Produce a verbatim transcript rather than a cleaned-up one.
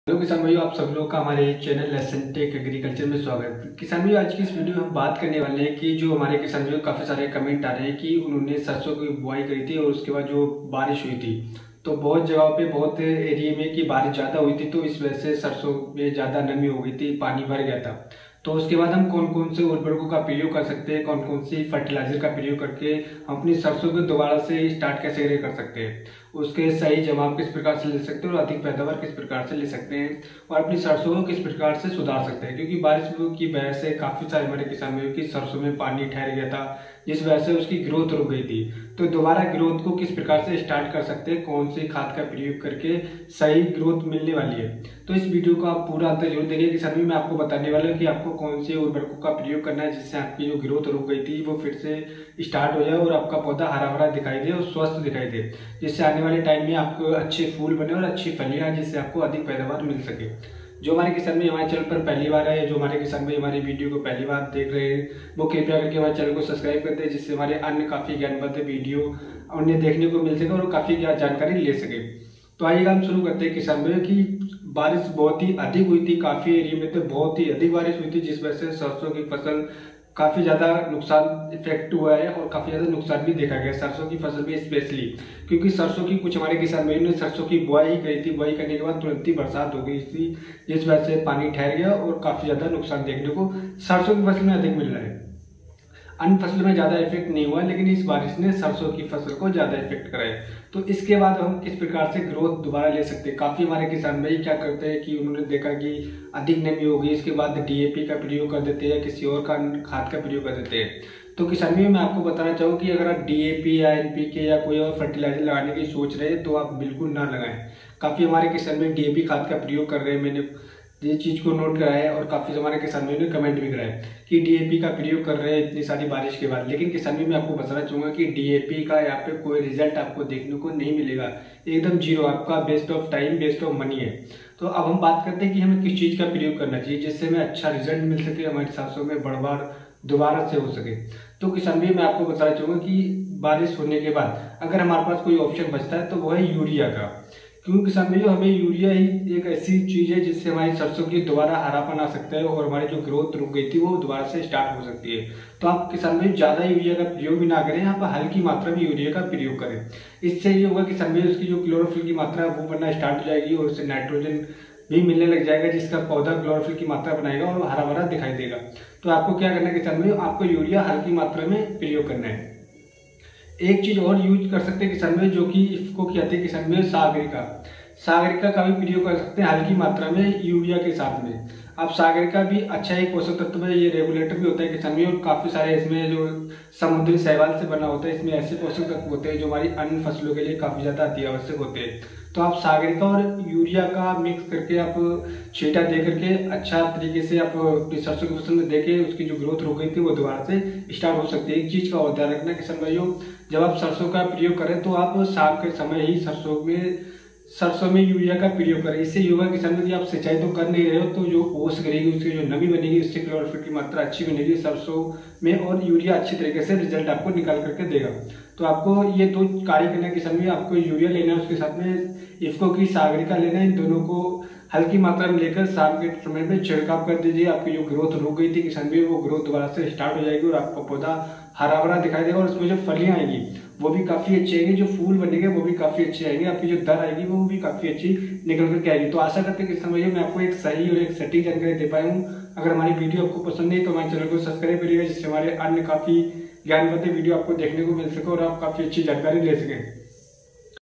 Hello किसान भाइयों, आप सब लोग का हमारे चैनल लेसन टेक एग्रीकल्चर में स्वागत है। किसान भाइयों, आज की इस वीडियो में हम बात करने वाले हैं कि जो हमारे किसान भाइयों काफ़ी सारे कमेंट आ रहे हैं कि उन्होंने सरसों की बुआई करी थी और उसके बाद जो बारिश हुई थी तो बहुत जगह पे बहुत एरिया में कि बारिश ज़्यादा हुई थी, तो इस वजह से सरसों में ज़्यादा नमी हो गई थी, पानी भर गया था। तो उसके बाद हम कौन कौन से उर्वरकों का प्रयोग कर सकते हैं, कौन कौन सी फर्टिलाइजर का प्रयोग करके हम अपनी सरसों को दोबारा से स्टार्ट कैसे कर सकते हैं, उसके सही जवाब किस प्रकार से ले सकते हैं और अधिक पैदावार किस प्रकार से ले सकते हैं और अपनी सरसों को किस प्रकार से सुधार सकते हैं। क्योंकि बारिश की वजह से काफ़ी सारे हमारे किसान भाइयों की सरसों में पानी ठहर गया था, जिस वजह से उसकी ग्रोथ रुक गई थी। तो दोबारा ग्रोथ को किस प्रकार से स्टार्ट कर सकते हैं, कौन सी खाद का प्रयोग करके सही ग्रोथ मिलने वाली है। तो इस वीडियो को आप पूरा अंत जरूर देखिए। किसान भाई, मैं आपको बताने वाला हूँ कि आपको कौन से उर्वरकों का प्रयोग करना है जिससे आपकी जो ग्रोथ रुक गई थी वो फिर से स्टार्ट हो जाए और आपका पौधा हरा भरा दिखाई दे और स्वस्थ दिखाई दे, जिससे आने वाले टाइम में आपको अच्छे फूल बने और अच्छी फलियां, जिससे आपको अधिक पैदावार मिल सके। जो हमारे किसान भाई हमारे चैनल पर पहली बार है, जो हमारे किसान भाई हमारी वीडियो को पहली बार देख रहे हैं, वो कृपया करके हमारे चैनल को सब्सक्राइब कर दे, जिससे हमारे अन्य काफ़ी ज्ञानवर्धक वीडियो उन्हें देखने को मिल सके और काफ़ी जानकारी ले सके। तो आइए हम शुरू करते हैं। किसान भाई की बारिश बहुत ही अधिक हुई थी, काफ़ी एरिया में तो बहुत ही अधिक बारिश हुई थी, जिस वजह से सरसों की फसल काफ़ी ज़्यादा नुकसान इफेक्ट हुआ है और काफ़ी ज़्यादा नुकसान भी देखा गया सरसों की फसल में स्पेशली। क्योंकि सरसों की कुछ हमारे किसान भाइयों ने सरसों की बुआई करी थी, बुआई करने के बाद तुरंत ही बरसात हो गई थी, जिस वजह से पानी ठहर गया और काफ़ी ज़्यादा नुकसान देखने को सरसों की फसल में अधिक मिल रहा है। अन्य फसल में ज़्यादा इफेक्ट नहीं हुआ, लेकिन इस बारिश ने सरसों की फसल को ज़्यादा इफेक्ट कराया। तो इसके बाद हम किस प्रकार से ग्रोथ दोबारा ले सकते हैं। काफ़ी हमारे किसान भाई क्या करते हैं कि उन्होंने देखा कि अधिक नमी हो गई, इसके बाद डीएपी का प्रयोग कर देते हैं, किसी और का खाद का प्रयोग कर देते हैं। तो किसान भाई, मैं आपको बताना चाहूँ कि अगर आप डीएपी या एनपीके या कोई और फर्टिलाइजर लगाने की सोच रहे हैं तो आप बिल्कुल ना लगाएं। काफ़ी हमारे किसान भाई डीएपी खाद का प्रयोग कर रहे हैं, मैंने ये चीज़ को नोट करा है और काफ़ी हमारे किसान भाइयों ने कमेंट भी कराया कि डीएपी का प्रयोग कर रहे हैं इतनी सारी बारिश के बाद। लेकिन किसान भाई, मैं आपको बताना चाहूँगा कि डीएपी का यहाँ पे कोई रिजल्ट आपको देखने को नहीं मिलेगा, एकदम जीरो, आपका waste of time, waste of money है। तो अब हम बात करते हैं कि हमें किस चीज़ का प्रयोग करना चाहिए जिससे हमें अच्छा रिजल्ट मिल सके, हमारे सरसों में बढ़वार दोबारा से हो सके। तो किसान भाई, मैं आपको बताना चाहूँगा कि बारिश होने के बाद अगर हमारे पास कोई ऑप्शन बचता है तो वो है यूरिया का। क्योंकि किसान भाइयों, हमें यूरिया ही एक ऐसी चीज़ है जिससे हमारी सरसों की दोबारा हरापन आ सकता है और हमारी जो ग्रोथ रुक गई थी वो दोबारा से स्टार्ट हो सकती है। तो आप किसान भाई ज़्यादा यूरिया का प्रयोग भी ना करें, यहाँ पर हल्की मात्रा में यूरिया का प्रयोग करें। इससे ये होगा किसान भाई उसकी जो क्लोरोफिल की मात्रा है वो बनना स्टार्ट हो जाएगी और उससे नाइट्रोजन भी मिलने लग जाएगा, जिसका पौधा क्लोरोफिल की मात्रा बनाएगा और हरा भरा दिखाई देगा। तो आपको क्या करना है किसान भाई, आपको यूरिया हल्की मात्रा में प्रयोग करना है। एक चीज़ और यूज कर सकते हैं किसान भाई, जो कि इफको की आती है किसान भाई, सागरिका। सागरिका का भी प्रयोग कर सकते हैं हल्की मात्रा में यूरिया के साथ में। अब सागरिका भी अच्छा एक पोषक तत्व है, ये रेगुलेटर भी होता है किसान भाई, और काफ़ी सारे इसमें जो समुद्री शैवाल से बना होता है, इसमें ऐसे पोषक तत्व होते हैं जो हमारी अन्य फसलों के लिए काफ़ी ज़्यादा अति आवश्यक होते हैं। तो आप सागरिका और यूरिया का मिक्स करके आप छींटा दे करके अच्छा तरीके से आप सरसों की फसल में देके उसकी जो ग्रोथ रुक गई थी वो दोबारा से स्टार्ट हो सकती है। एक चीज़ का और ध्यान रखना किसान भाइयों, जब आप सरसों का प्रयोग करें तो आप शाम के समय ही सरसों में सरसों में यूरिया का प्रयोग करें। इससे योगा किसान भाई, आप सिंचाई तो कर नहीं रहे हो तो जो ओस करेगी, उसकी जो नमी बनेगी, उससे क्लोरोफिल की मात्रा अच्छी बनेगी सरसों में और यूरिया अच्छी तरीके से रिजल्ट आपको निकाल करके देगा। तो आपको ये दो कार्य करने के समय आपको यूरिया लेना है, उसके साथ में इफको की सागरिका लेना है। इन दोनों को हल्की मात्रा में लेकर शाम के समय में छिड़काव कर दीजिए। आपकी जो ग्रोथ रुक गई थी किसान भाई, वो ग्रोथ दोबारा से स्टार्ट हो जाएगी और आपका पौधा हरा भरा दिखाई देगा और उसमें जो फलियां आएंगी वो भी काफ़ी अच्छी आएंगी, जो फूल बनेंगे वो भी काफ़ी अच्छे आएंगे, आपकी जो दर आएगी वो भी काफ़ी अच्छी निकल करके आएगी। तो आशा करते हैं कि किसान भाइयों मैं आपको एक सही और एक सटीक जानकारी दे पाया हूँ। अगर हमारी वीडियो आपको पसंद नहीं तो हमारे चैनल को सब्सक्राइब करिएगा, जिससे हमारे अन्य काफ़ी ज्ञानवर्धक वीडियो आपको देखने को मिल सके और आप काफ़ी अच्छी जानकारी ले सकें।